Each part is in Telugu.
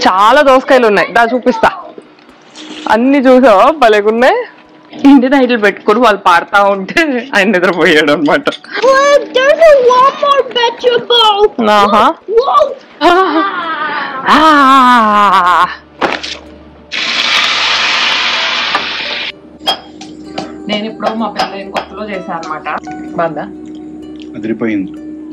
చాలా దోసకాయలు ఉన్నాయి, దా చూపిస్తా. అన్ని చూసావా భలేగున్నాయి. ఇండియన్ ఐడల్ పెట్టుకుని వాళ్ళు పాడుతా ఉంటే ఆయన నిద్రపోయాడు అనమాట. నేను ఇప్పుడు మా పిల్లలు కొత్తలో చేశాను అనమాట. బాగా అదిరిపోయింది.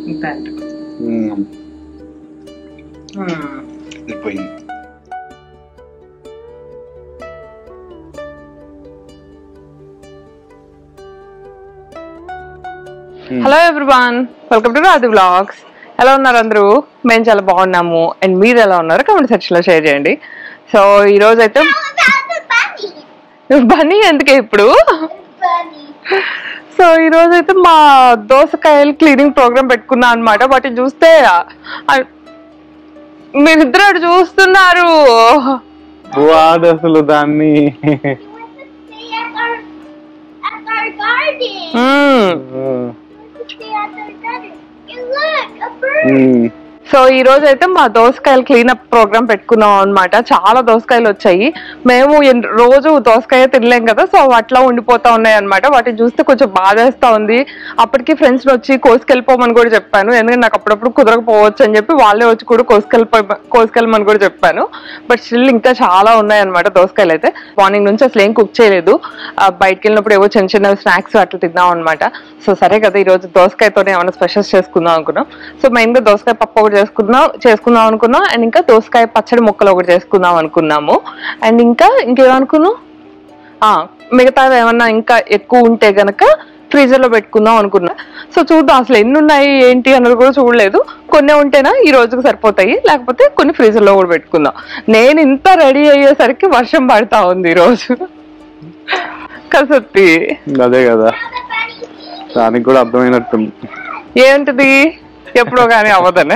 Hello everyone, welcome to Radhi vlogs. ఎలా ఉన్నారు అందరూ? మేము చాలా బాగున్నాము. అండ్ మీరు ఎలా ఉన్నారు? కామెంట్ సెక్షన్ లో షేర్ చేయండి. సో ఈ రోజు అయితే బన్నీ ఎందుకే ఇప్పుడు. సో ఈ రోజు అయితే మా దోసకాయలు క్లీనింగ్ ప్రోగ్రామ్ పెట్టుకున్నా అనమాట. వాటిని చూస్తే మీరిద్దరు అటు చూస్తున్నారు. అసలు దాన్ని సో ఈ రోజు అయితే మా దోసకాయలు క్లీనప్ ప్రోగ్రామ్ పెట్టుకున్నాం అనమాట. చాలా దోసకాయలు వచ్చాయి. మేము రోజు దోసకాయ తినలేం కదా, సో అట్లా ఉండిపోతా ఉన్నాయి అనమాట. వాటిని చూస్తే కొంచెం బాధేస్తా ఉంది. అప్పటికి ఫ్రెండ్స్ వచ్చి కోసుకెళ్ళిపోమని కూడా చెప్పాను, ఎందుకంటే నాకు అప్పుడప్పుడు కుదరకపోవచ్చు అని చెప్పి వాళ్ళే వచ్చి కూడా కోసుకెళ్ళమని కూడా చెప్పాను. బట్ స్టిల్ ఇంకా చాలా ఉన్నాయి అనమాట దోసకాయలు అయితే. మార్నింగ్ నుంచి అసలు ఏం కుక్ చేయలేదు. బయటకు వెళ్ళినప్పుడు ఏవో చిన్న చిన్న స్నాక్స్ అట్లా తిన్నాం అనమాట. సో సరే కదా ఈరోజు దోసకాయతోనే ఏమైనా స్పెషల్స్ చేసుకుందాం అనుకున్నాం. సో మెయిన్గా దోసకాయ పప్పు ఒకటి చేసుకుందాం అనుకున్నాం. అండ్ ఇంకా దోసకాయ పచ్చడి ముక్కలు ఒకటి చేసుకుందాం అనుకున్నాము. అండ్ ఇంకేమనుకున్నాం, మిగతా ఏమన్నా ఇంకా ఎక్కువ ఉంటే గనక ఫ్రీజర్ లో పెట్టుకుందాం అనుకున్నా. సో చూద్దాం అసలు ఎన్ని ఉన్నాయి ఏంటి అన్నది కూడా చూడలేదు. కొన్ని ఉంటేనా ఈ రోజుకి సరిపోతాయి, లేకపోతే కొన్ని ఫ్రీజర్ లో కూడా పెట్టుకుందాం. నేను ఇంత రెడీ అయ్యేసరికి వర్షం పడతా ఉంది ఈ రోజు. కసత్తి అదే కదా, దానికి కూడా అర్థమైనట్టుంది. ఏంటిది ఎప్పుడో కానీ అవ్వదనే.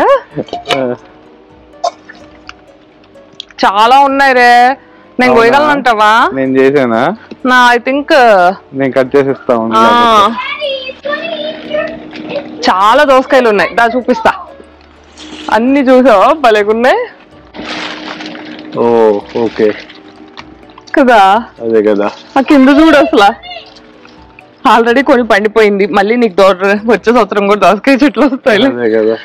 చాలా ఉన్నాయి రే, నేను కోయగలనంటావా? నేను చేసానా? ఐ థింక్ నేను కట్ చేసిస్తా. చాలా దోసకాయలు ఉన్నాయి, దా చూపిస్తా. అన్ని చూసావా భలేగున్నాయి. ఓకే కదా, అదే కదా. ఆ కింద చూడు అసలు ఆల్రెడీ కొన్ని పండిపోయింది. మళ్ళీ నీకు వచ్చే సంవత్సరం కూడా దోసకాయ చెట్లు వస్తాయి. అదే కదా.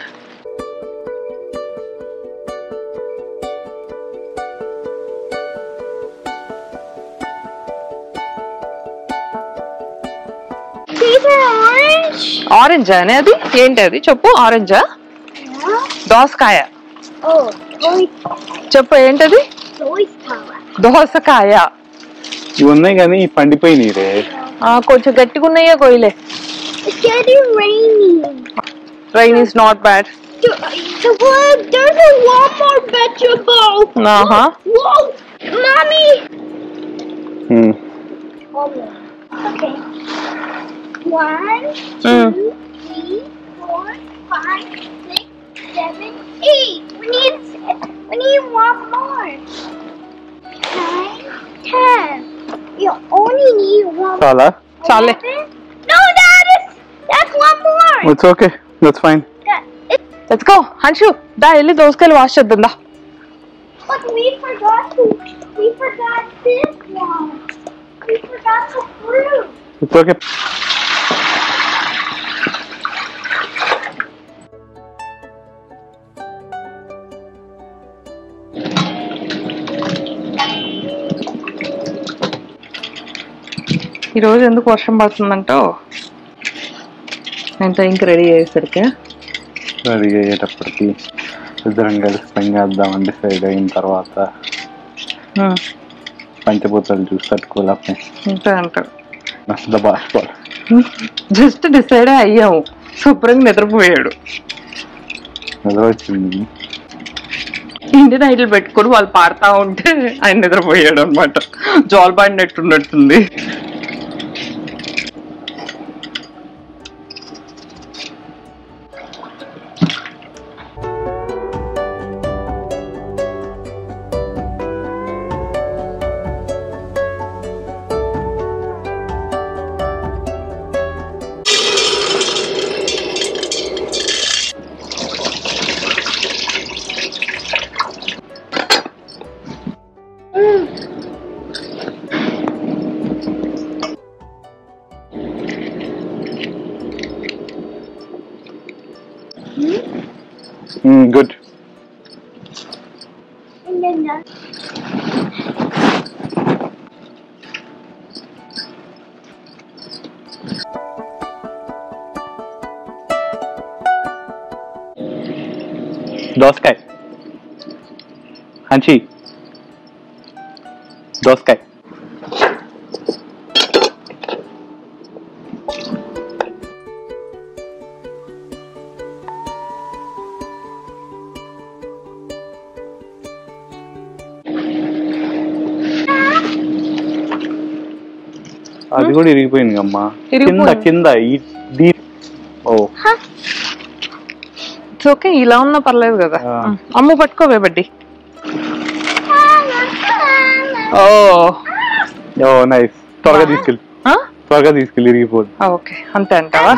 ఆరెంజా అనేది ఏంటి? అది చెప్పు. ఆరెంజా? దోసకాయ చెప్పు ఏంటది? దోసకాయ. ఇవి ఉన్నాయి కానీ పండిపోయినాయి రే. కొంచెం గట్టిగా ఉన్నాయా కోయిలే. Rain is not bad. There's a lot more vegetables. Whoa, mommy. Okay. 1, 2, 3, 4, 5, 6, 7, 8. We need one more. 9, 10. You only need one. Chale. No, that's one more. It's okay. That's fine. Let's go. Hanshu, da elli doskaylu wash cheddam da. But we forgot this one. We forgot the fruit. It's okay. ఈ రోజు ఎందుకు వర్షం పడుతుందంటో ఎంత ఇంక రెడీ అయ్యేసరికి ఇద్దరం కలిసి పని చేద్దామని డిసైడ్ అయిన తర్వాత పంచభూతాలు చూసి తట్టుకోలేకపోతే అంటారు. జస్ట్ డిసైడ్ అయ్యాము. శుభ్రంగా నిద్రపోయాడు. నిద్ర వచ్చింది. ఇండియన్ ఐడల్ పెట్టుకుని వాళ్ళు పాడుతా ఉంటే ఆయన నిద్రపోయాడు అనమాట. జోల్ పాడినట్టున్నట్టుంది. And then done. దోసకాయ హంచి దోసకాయ అది కూడా ఇరిగిపోయింది అమ్మా కింద కింద ఓ ఓకే ఇలా ఉన్నా పర్లేదు కదా అమ్మ పట్టుకోవే బడ్డి ఓ నైస్ త్వరగా తీసుకెళ్ళి ఇరిగిపోదు ఓకే అంతే అంటావా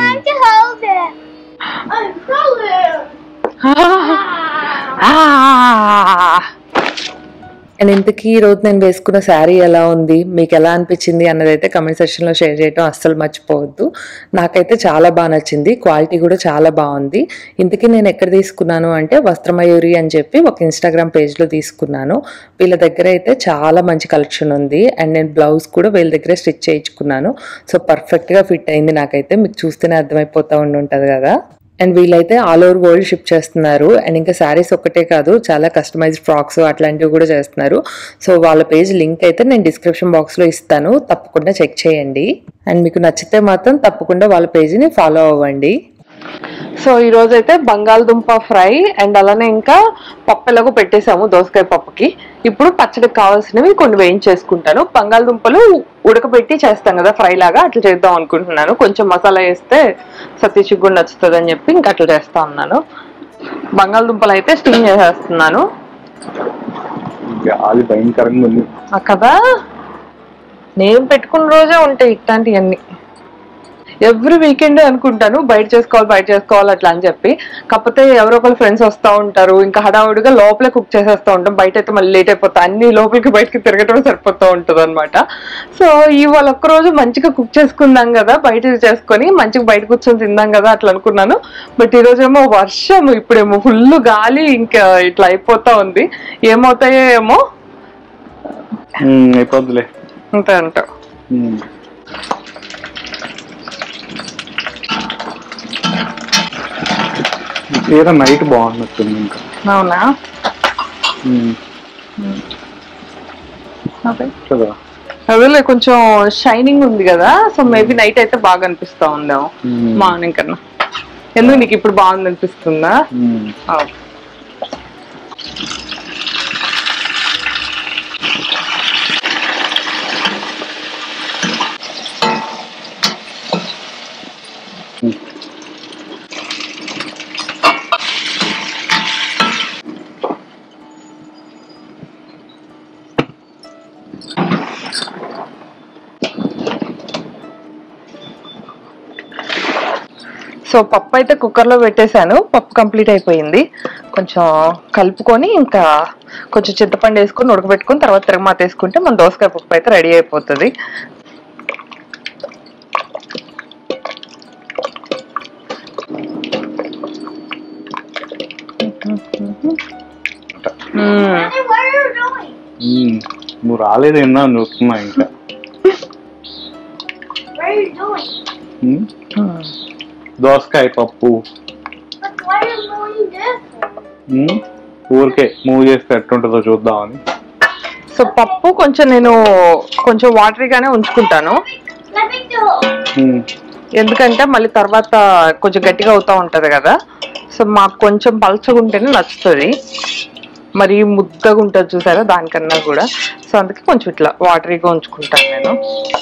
అండ్ ఇంతకీ ఈ రోజు నేను వేసుకున్న శారీ ఎలా ఉంది, మీకు ఎలా అనిపించింది అన్నదైతే కమెంట్ సెక్షన్లో షేర్ చేయడం అస్సలు మర్చిపోవద్దు. నాకైతే చాలా బాగా నచ్చింది, క్వాలిటీ కూడా చాలా బాగుంది. ఇంతకీ నేను ఎక్కడ తీసుకున్నాను అంటే వస్త్రమయూరి అని చెప్పి ఒక ఇన్స్టాగ్రామ్ పేజ్లో తీసుకున్నాను. వీళ్ళ దగ్గర అయితే చాలా మంచి కలెక్షన్ ఉంది. అండ్ నేను బ్లౌజ్ కూడా వీళ్ళ దగ్గర స్టిచ్ చేయించుకున్నాను. సో పర్ఫెక్ట్గా ఫిట్ అయింది నాకైతే. మీకు చూస్తేనే అర్థమైపోతూ ఉంటుంది కదా. అండ్ వీళ్ళైతే ఆల్ ఓవర్ వరల్డ్ షిప్ చేస్తున్నారు. అండ్ ఇంకా శారీస్ ఒక్కటే కాదు, చాలా కస్టమైజ్డ్ ఫ్రాక్స్ అట్లాంటివి కూడా చేస్తున్నారు. సో వాళ్ళ పేజ్ లింక్ అయితే నేను డిస్క్రిప్షన్ బాక్స్లో ఇస్తాను, తప్పకుండా చెక్ చేయండి. అండ్ మీకు నచ్చితే మాత్రం తప్పకుండా వాళ్ళ పేజ్ని ఫాలో అవ్వండి. సో ఈ రోజు అయితే బంగాళదుంప ఫ్రై అండ్ అలానే ఇంకా పప్పు ఎలాగో పెట్టేసాము దోసకాయ పప్పుకి. ఇప్పుడు పచ్చడికి కావాల్సినవి కొన్ని వేయించేసుకుంటాను. బంగాళదుంపలు ఉడకబెట్టి చేస్తాం కదా ఫ్రై లాగా, అట్లా చేద్దాం అనుకుంటున్నాను. కొంచెం మసాలా వేస్తే సతీష్కి కూడా నచ్చుతుంది అని చెప్పి ఇంకా అట్లా చేస్తా ఉన్నాను. బంగాళదుంపలు అయితే స్టీమ్ చేసేస్తున్నాను కదా. నేను పెట్టుకున్న రోజే ఉంటాయి ఇట్లాంటివన్నీ. ఎవ్రీ వీకెండ్ అనుకుంటాను బయట చేసుకోవాలి అట్లా అని చెప్పి. కాకపోతే ఎవరో ఒకరు ఫ్రెండ్స్ వస్తూ ఉంటారు, ఇంకా హడావుడిగా లోపలే కుక్ చేసేస్తూ ఉంటాం. బయట అయితే మళ్ళీ లేట్ అయిపోతా, అన్ని లోపలికి బయటకి తిరగటం సరిపోతూ ఉంటుంది అనమాట. సో ఇవాళ ఒక్కరోజు మంచిగా కుక్ చేసుకుందాం కదా, బయట చేసుకొని మంచిగా బయట కూర్చొని తిందాం కదా అట్లా అనుకున్నాను. బట్ ఈరోజేమో వర్షం, ఇప్పుడేమో ఫుల్ గాలి, ఇంకా ఇట్లా అయిపోతా ఉంది. ఏమవుతాయో ఏమో అయిపోద్దులే అంతే అంటావు. ఏదో నైట్ బాగున్నట్టుంది ఇంకా. అవునా? అదే కొంచెం షైనింగ్ ఉంది కదా, సో మేబీ నైట్ అయితే బాగా అనిపిస్తా ఉందాం మార్నింగ్ కన్నా. ఎందుకు నీకు ఇప్పుడు బాగుంది అనిపిస్తుందా? సో పప్పు అయితే కుక్కర్లో పెట్టేశాను, పప్పు కంప్లీట్ అయిపోయింది. కొంచెం కలుపుకొని ఇంకా కొంచెం చింతపండు వేసుకొని ఉడకబెట్టుకొని తర్వాత తిరగమాత వేసుకుంటే మన దోసకాయ పప్పు అయితే రెడీ అయిపోతుంది. నువ్వు రాలేదు ఏందా చూస్తున్నా ఇంకా. దోసకాయ పప్పు ఊరికే మూవ్ చేస్తే ఎట్టుంటుందో చూద్దామని. సో పప్పు కొంచెం నేను కొంచెం వాటరీగానే ఉంచుకుంటాను, ఎందుకంటే మళ్ళీ తర్వాత కొంచెం గట్టిగా అవుతూ ఉంటది కదా. సో మాకు కొంచెం పలచగా ఉంటేనే నచ్చుతుంది, మరి ముద్దగా ఉంటుంది చూసారా దానికన్నా కూడా. సో అందుకే కొంచెం ఇట్లా వాటరీగా ఉంచుకుంటాను నేను.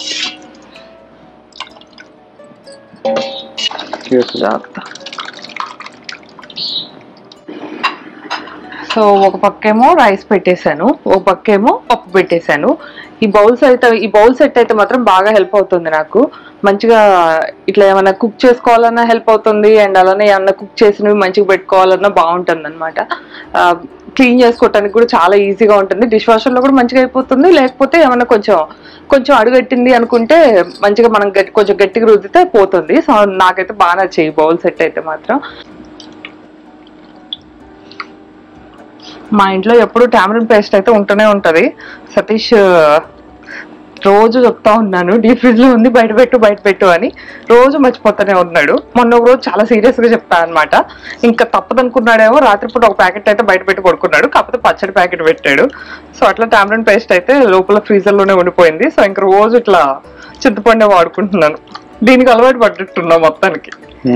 సో ఒక పక్కేమో రైస్ పెట్టేశాను, ఒక పక్కేమో పప్పు పెట్టేశాను. ఈ బౌల్ సెట్ అయితే మాత్రం బాగా హెల్ప్ అవుతుంది నాకు. మంచిగా ఇట్లా ఏమైనా కుక్ చేసుకోవాలన్నా హెల్ప్ అవుతుంది, అండ్ అలానే ఏమన్నా కుక్ చేసినవి మంచిగా పెట్టుకోవాలన్నా బాగుంటుంది అనమాట. క్లీన్ చేసుకోవటానికి కూడా చాలా ఈజీగా ఉంటుంది, డిష్ వాషర్లో కూడా మంచిగా అయిపోతుంది. లేకపోతే ఏమైనా కొంచెం అడుగట్టింది అనుకుంటే మంచిగా మనం కొంచెం గట్టిగా రుద్దితే పోతుంది. సో నాకైతే బాగా నచ్చాయి బౌల్ సెట్ అయితే మాత్రం. మా ఇంట్లో ఎప్పుడు టామరిన్ పేస్ట్ అయితే ఉంటూనే ఉంటది. సతీష్ రోజు చెప్తా ఉన్నాను డీప్ ఫ్రిడ్జ్ లో ఉంది బయట పెట్టు అని, రోజు మర్చిపోతానే ఉన్నాడు. మొన్న ఒక రోజు చాలా సీరియస్ గా చెప్తా అనమాట. ఇంకా తప్పదనుకున్నాడేమో, రాత్రిపూట ఒక ప్యాకెట్ అయితే బయట పెట్టి పడుకున్నాడు, కాకపోతే పచ్చడి ప్యాకెట్ పెట్టాడు. సో అట్లా టామరిన్ పేస్ట్ అయితే లోపల ఫ్రీజర్ లోనే ఉండిపోయింది. సో ఇంకా రోజు ఇట్లా చింతపండే వాడుకుంటున్నాను. దీనికి అలవాటు పడ్డట్టున్నా మొత్తానికి.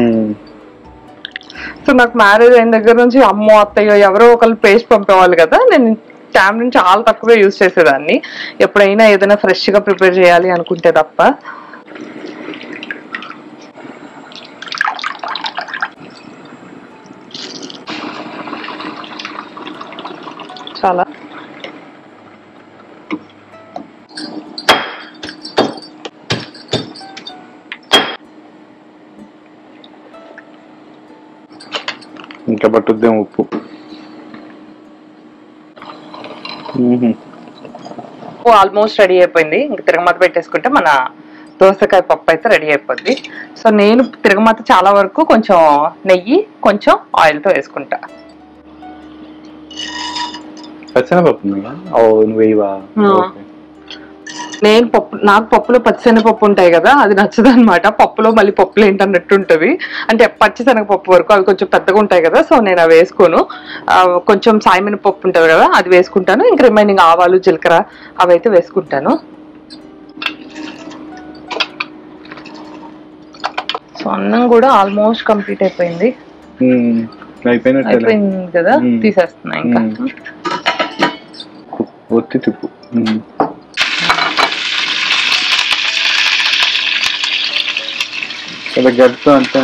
సో నాకు మ్యారేజ్ అయిన దగ్గర నుంచి అమ్మో అత్తయ్య ఎవరో ఒకళ్ళు పేస్ట్ పంపేవాళ్ళు కదా, నేను టామరిన్ చాలా తక్కువే యూజ్ చేసేదాన్ని, ఎప్పుడైనా ఏదైనా ఫ్రెష్ గా ప్రిపేర్ చేయాలి అనుకుంటే తప్ప. చాలా ఇంకా పట్టుద్దేం ఉప్పు. ఆల్మోస్ట్ రెడీ అయిపోయింది. ఇంకా తిరగమాత పెట్టేసుకుంటే మన దోసకాయ పప్పు అయితే రెడీ అయిపోద్ది. సో నేను తిరగమాత చాలా వరకు కొంచెం నెయ్యి కొంచెం ఆయిల్ తో వేసుకుంటా. పచ్చనపప్పు నేను నాకు పప్పులో పచ్చిశనగపప్పు ఉంటాయి కదా, అది నచ్చదు అనమాట. పప్పులో మళ్ళీ పప్పులు ఏంటన్నట్టు ఉంటది, అంటే పచ్చిశనగపప్పు వరకు అవి కొంచెం పెద్దగా ఉంటాయి కదా, సో నేను అవి వేసుకోను. కొంచెం సాయమిన పప్పు ఉంటుంది కదా అది వేసుకుంటాను. ఇంక రిమైనింగ్ ఆవాలు జీలకర్ర అవి అయితే వేసుకుంటాను. సో అన్నం కూడా ఆల్మోస్ట్ కంప్లీట్ అయిపోయింది. అయిపోయింది కదా, తీసేస్తున్నా. ఇంకా ఒత్తి తిప్పు. గడుతూ అంటే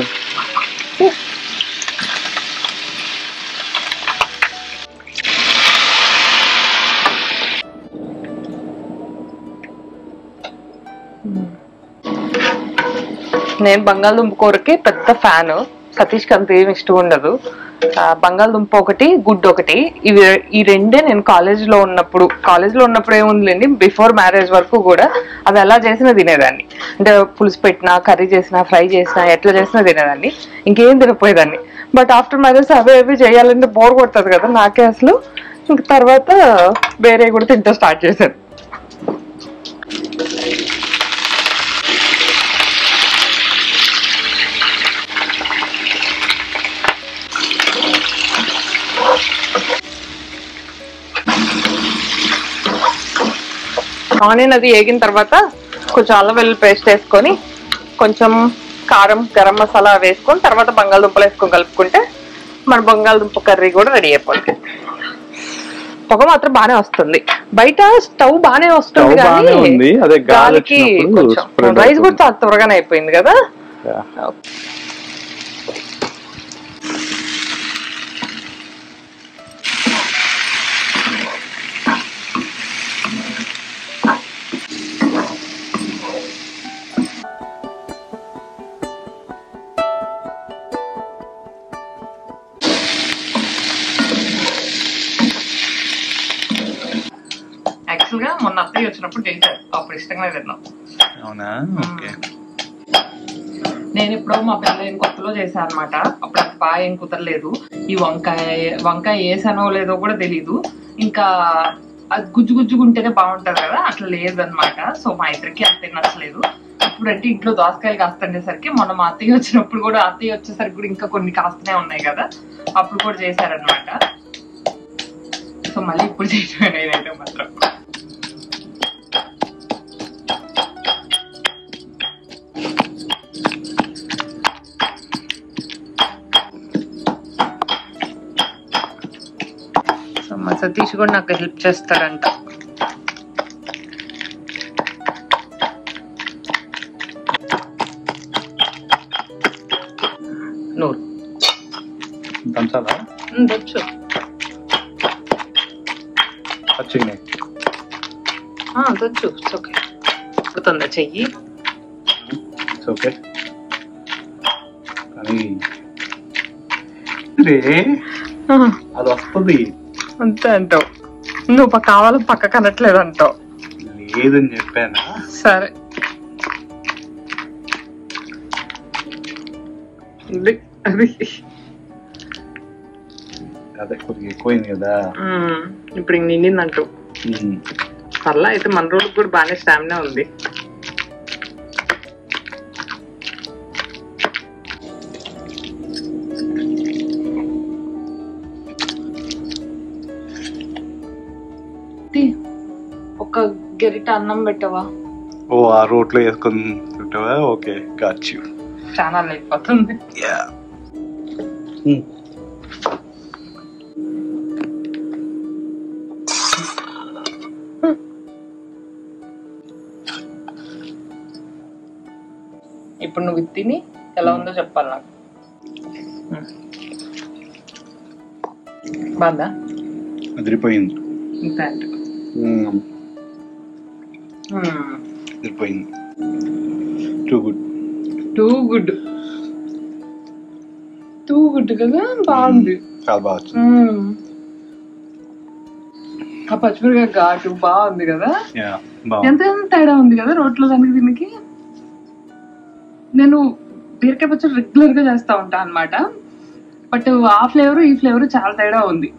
నేను బంగాళదుంప కూరకి పెద్ద ఫ్యాన్. సతీష్కి అంత ఏమి ఇష్టం ఉండదు. బంగాళదుంప ఒకటి, గుడ్డు ఒకటి, ఈ రెండే నేను కాలేజ్లో ఉన్నప్పుడు ఏముందిలేండి, బిఫోర్ మ్యారేజ్ వరకు కూడా అవి ఎలా చేసినా తినేదాన్ని. అంటే పులుసు పెట్టినా, కర్రీ చేసినా, ఫ్రై చేసినా, ఎట్లా చేసినా తినేదాన్ని, ఇంకేం తినపోయేదాన్ని. బట్ ఆఫ్టర్ మ్యారేజ్ అవి చేయాలంటే బోర్ కొడుతుంది కదా నాకే అసలు. ఇంక తర్వాత వేరే కూడా తింటూ స్టార్ట్ చేశాను. ఆనియన్ అది వేగిన తర్వాత కొంచెం అల్లం వెల్లుల్లి పేస్ట్ వేసుకొని, కొంచెం కారం, గరం మసాలా వేసుకొని, తర్వాత బంగాళదుంపలు వేసుకొని కలుపుకుంటే మన బంగాళదుంప కర్రీ కూడా రెడీ అయిపోతుంది. పొగ మాత్రం బానే వస్తుంది, బయట స్టవ్ బానే వస్తుంది కానీ గాలికి కొంచెం. రైస్ కూడా చాలా త్వరగానే అయిపోయింది కదా. యాక్చువల్ గా మొన్న అత్తయ్య వచ్చినప్పుడు చేశారు, అప్పుడు ఇష్టంగా తిన్నాం. అవునా? నేను ఇప్పుడు మా పిల్లలు కొత్తలో చేశాను అనమాట. అప్పుడు అది బాగా ఏం కుదరలేదు. ఈ వంకాయ వేసానో లేదో కూడా తెలీదు. ఇంకా అది గుజ్జుగుంటేనే బాగుంటది కదా, అట్లా లేదనమాట. సో మా ఇద్దరికి అంతే నచ్చలేదు. ఇప్పుడంటే ఇంట్లో దోసకాయలు కాస్తుండేసరికి, మొన్న మా అత్తయ్య వచ్చినప్పుడు కూడా, అత్తయ్య వచ్చేసరికి కూడా ఇంకా కొన్ని కాస్తూనే ఉన్నాయి కదా, అప్పుడు కూడా చేశారనమాట. సో మళ్ళీ ఇప్పుడు చేయటమే నేనైతే మాత్రం. సో మా సతీష్ కూడా నాకు హెల్ప్ చేస్తాడంట. నూరు దంచాలా? దంచు. దంచు. ఓకే, పుడుతుందా చెయ్యి? ఓకే. అది వస్తుంది అంతే అంటావు నువ్వు. కావాలని పక్క కనట్లేదు అంటావు. లేదని చెప్పానా? సరే, అది అదే కొద్దిగా ఎక్కువైంది కదా. ఇప్పుడు ఇంక నిండిందంటూ పర్లా అయితే మన రోజుకి కూడా బాగానే స్టామినా ఉంది. ఒక గరిట అన్నం పెట్టవా? ఓ ఆ రోట్లో వేసుకొని తింటావా? Okay got you. చాలా లేకపోతుంది. ఇప్పుడు నువ్వు తిని ఎలా ఉందో చెప్పాలి నాకు. బాగా అదిరిపోయింది. అదిరిపోయింది. టూ గుడ్ కదా, బాగుంది. చాలా బాగా వచ్చింది. ఆ పచ్చిమిరకాయ ఘాటు బాగుంది కదా. ఎంత తేడా ఉంది కదా రోట్లో దానికి దీనికి. నేను బీరకాయ పచ్చడి రెగ్యులర్ గా చేస్తా ఉంటా అన్నమాట, బట్ ఆ ఫ్లేవర్ ఈ ఫ్లేవర్ చాలా తేడా ఉంది.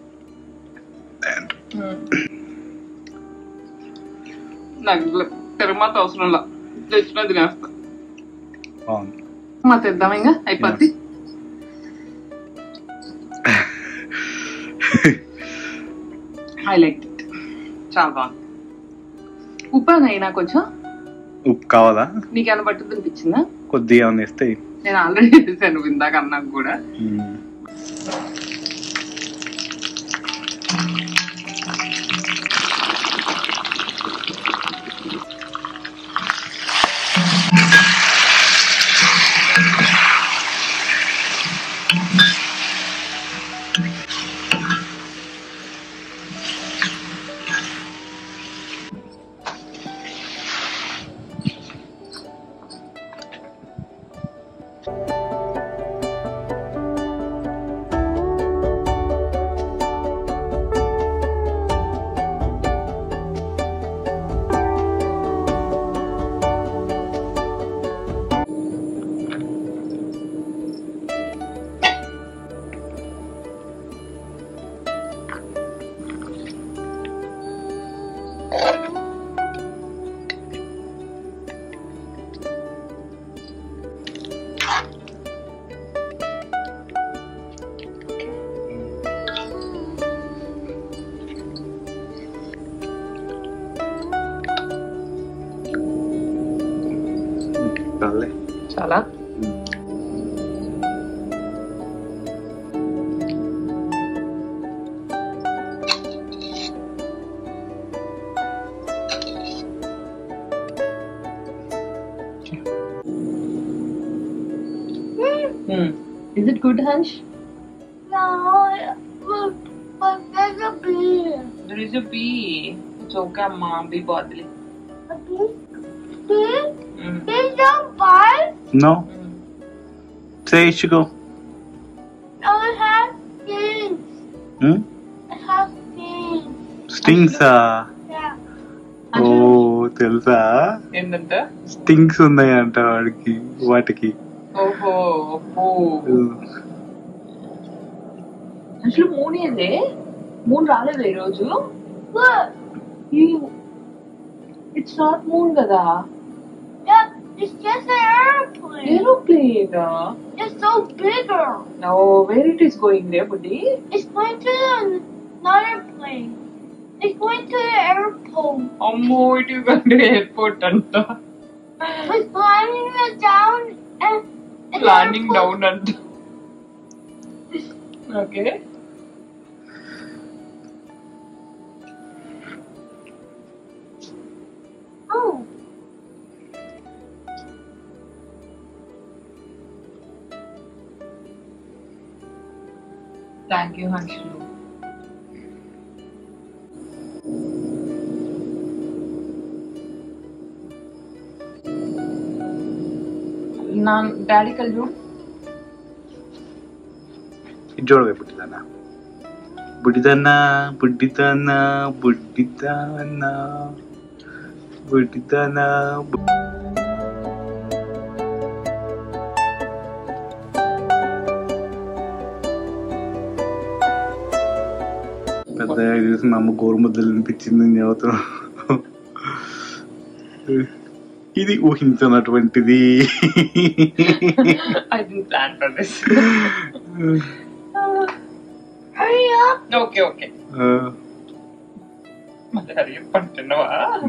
నాకు తిరుమత అవసరంలా తెచ్చిన తినేస్తా. మా తెద్దాం ఇంకా అయిపోద్ది. I like it. చాలా బాగుంది. ఉప్పు అయినా కొంచెం ఉప్పు కావాలా? నీకేమైనా పట్టుద్ది అనిపించిందా? కొద్దిగా వేస్తే. నేను ఆల్రెడీ వేసాను ఇందాక అన్నాక కూడా. చాలా Is it good, Hansh? No, but there's a bee. There is a bee. It's okay, Amma. Bee bodily. A bee? Bee? Bees don't bite? No. Say it should go. No, it has stings. It has stings. Stings? Yeah. ఓ తెలుసా? ఏంటంటే స్టింగ్స్ ఉన్నాయంట వాటికి. ఓహో అసలు మూన్ ఏంది? మూన్ రాలేదు ఈ రోజు. ఇట్స్ నాట్ మూన్ కదా. Yeah, it's just an airplane. Aeroplane. It's so bigger. No, where it is going there, buddy? It's going to another plane. It's going to the airport. Ammo, it is going to airport anta. It's flying down and Landing down anta. Okay. Oh. Thank you, Hanshu. నాన్ డాడీ కళ్ళు చూడవే బుడ్డిదానా బుడ్డిదానా బుడ్డిదానా బుడ్డిదానా బుడ్డిదానా. పెద్దగా చూసి మా అమ్మ గోరుముద్దలు వినిపించింది అని చెబుతున్నాం. ఇది ఊహించినటువంటిది. I didn't plan for this. Hurry up. Okay. మళ్ళీ హరి పంటున్నావా?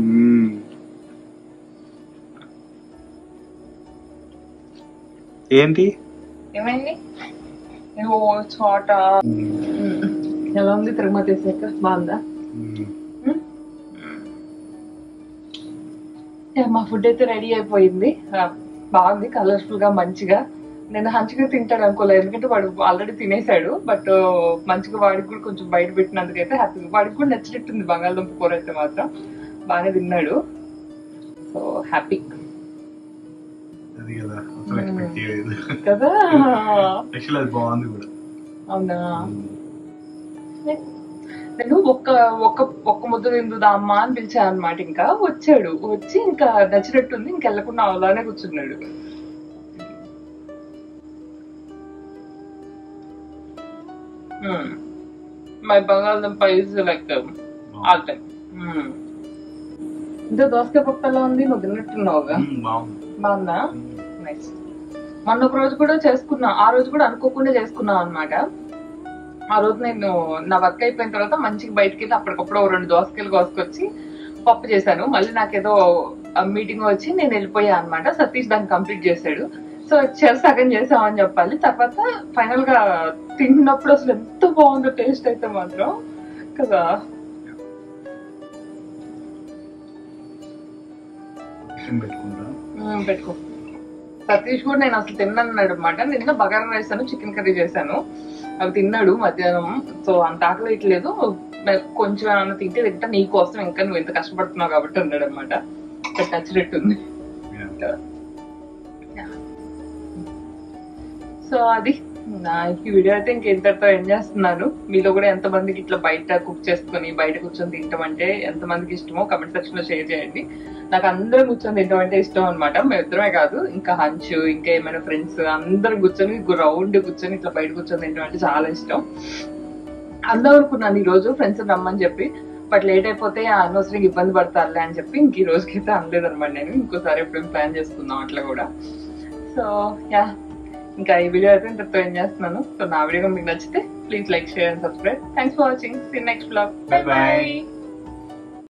ఏంటి ఏమైంది? ఓ చోట ఎలా ఉంది తిరుమల తీసాక? బాగుందా? మా ఫుడ్ అయితే రెడీ అయిపోయింది. బాగుంది, కలర్ఫుల్ గా మంచిగా. నేను మంచిగా తింటాడు అనుకోలేదు, ఎందుకంటే వాడు ఆల్రెడీ తినేసాడు. బట్ మంచిగా వాడికి కూడా కొంచెం బయట పెట్టినందుకైతే హ్యాపీగా, వాడికి కూడా నచ్చినట్టుంది బంగాళదుంప కూర అయితే మాత్రం. బాగానే తిన్నాడు, సో హ్యాపీ కదా. బాగుంది కూడా. అవునా? నేను ఒక్క ముద్ద తిందుదా అమ్మా అని పిలిచాను అనమాట. ఇంకా వచ్చాడు, వచ్చి ఇంకా నచ్చినట్టుంది, ఇంకెళ్ళకుండా అలానే కూర్చున్నాడు. మై బంగాళదుంప ఈజ్ లైక్ ఆల్ టైమ్. ఇంకా దోసకాయ పప్పు ఎలా ఉంది? నువ్వు తిన్నట్టున్నావుగా. బాగుందా? నైస్. మొన్న ఒక రోజు కూడా చేసుకున్నా, ఆ రోజు కూడా అనుకోకుండా చేసుకున్నాం అనమాట. ఆ రోజు నేను నా వర్క్ అయిపోయిన తర్వాత మంచిగా బయటకి వెళ్ళి అప్పటికప్పుడు 2 దోసకాయలు కోసుకొచ్చి పప్పు చేశాను. మళ్ళీ నాకేదో మీటింగ్ వచ్చి నేను వెళ్ళిపోయా అనమాట. సతీష్ దాన్ని కంప్లీట్ చేశాడు. సో సగం చేసామని చెప్పాలి. తర్వాత ఫైనల్ గా తిన్నప్పుడు అసలు ఎంత బాగుందో టేస్ట్ అయితే మాత్రం కదా. పెట్టుకో. సతీష్ కూడా నేను అసలు తిన్నాడు అనమాట. నిన్న బగారా రైస్ అను చికెన్ కర్రీ చేశాను, అవి తిన్నాడు మధ్యాహ్నం. సో అంత ఆకలి వేయట్లేదు, కొంచెం ఏమన్నా తింటా నీకోసం, ఇంకా నువ్వు ఎంత కష్టపడుతున్నావు కాబట్టి అన్నాడు అనమాట. నచ్చినట్టుంది. సో అది ఈ వీడియో అయితే ఇంకెంతటితో ఎండ్ చేస్తున్నాను. మీలో కూడా ఎంతమందికి ఇట్లా బయట కుక్ చేసుకుని బయట కూర్చొని తింటాం అంటే ఎంతమందికి ఇష్టమో కమెంట్ సెక్షన్ లో షేర్ చేయండి. నాకు అందరూ కూర్చొని తింటాం అంటే ఇష్టం అనమాట. మేమిద్దరమే కాదు, ఇంకా హంచ్, ఇంకా ఏమైనా ఫ్రెండ్స్ అందరం కూర్చొని రౌండ్ కూర్చొని ఇట్లా బయట కూర్చొని తింటాం అంటే చాలా ఇష్టం. అందరూ అనుకున్నాను ఈ రోజు ఫ్రెండ్స్ రమ్మని చెప్పి, బట్ లేట్ అయిపోతే అనవసరంగా ఇబ్బంది పడతారులే అని చెప్పి ఇంక ఈ రోజుకైతే అనలేదు అనమాట. నేను ఇంకోసారి ఎప్పుడైనా ప్లాన్ చేసుకుందాం అట్లా కూడా. సో యా, ఇంకా ఈ వీడియో అయితే ఇంతతో ఎండ్ చేస్తున్నాను. సో నా వీడియో మీకు నచ్చితే please like, share and subscribe. Thanks for watching. See next vlog. Bye by.